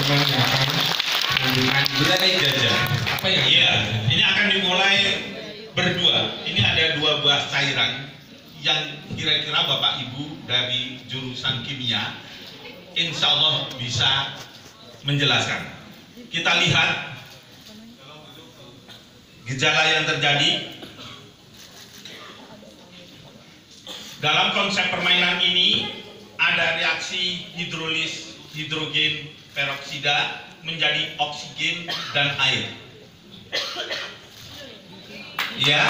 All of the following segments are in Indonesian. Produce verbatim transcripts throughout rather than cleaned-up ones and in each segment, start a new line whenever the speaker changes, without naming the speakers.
teman-teman yang akan menunjukkan
Berani Gajah.
apa yang
Iya, ini akan dimulai berdua. Ini ada dua buah cairan yang kira-kira Bapak Ibu dari jurusan kimia insya Allah bisa menjelaskan. Kita lihat gejala yang terjadi dalam konsep permainan ini. Ada reaksi hidrolis hidrogen peroksida menjadi oksigen dan air. Ya,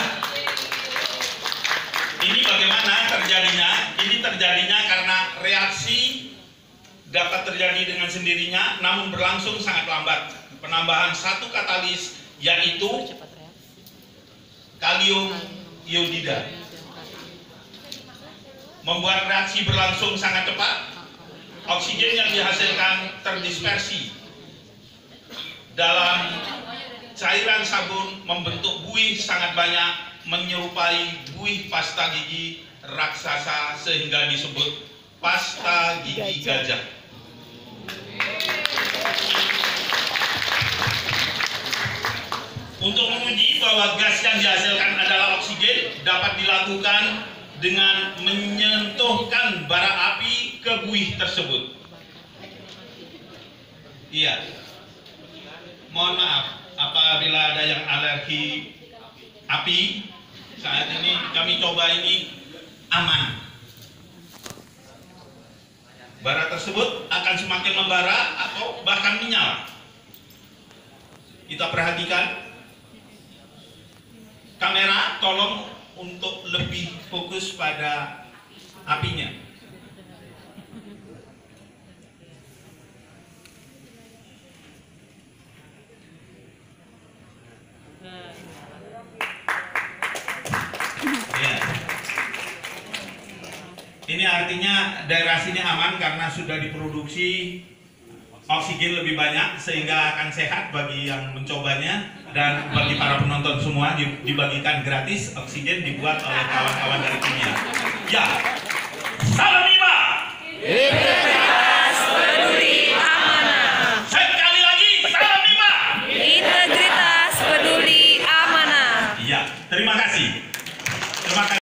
ini bagaimana terjadinya? Ini terjadinya karena reaksi dapat terjadi dengan sendirinya, namun berlangsung sangat lambat. Penambahan satu katalis yaitu kalium iodida membuat reaksi berlangsung sangat cepat. Oksigen yang dihasilkan terdispersi dalam cairan sabun membentuk buih sangat banyak, menyerupai buih pasta gigi raksasa sehingga disebut pasta gigi gajah. Untuk menguji bahwa gas yang dihasilkan adalah oksigen dapat dilakukan dengan menyentuhkan bara api ke buih tersebut. Iya. Mohon maaf apabila ada yang alergi api. Saat ini kami coba ini aman. Bara tersebut akan semakin membara atau bahkan menyala. Kita perhatikan. Kamera tolong untuk lebih fokus pada apinya. Ya. Ini artinya daerah sini aman karena sudah diproduksi oksigen lebih banyak sehingga akan sehat bagi yang mencobanya, dan bagi para penonton semua dibagikan gratis oksigen dibuat oleh kawan-kawan dari kimia. Ya, salam lima.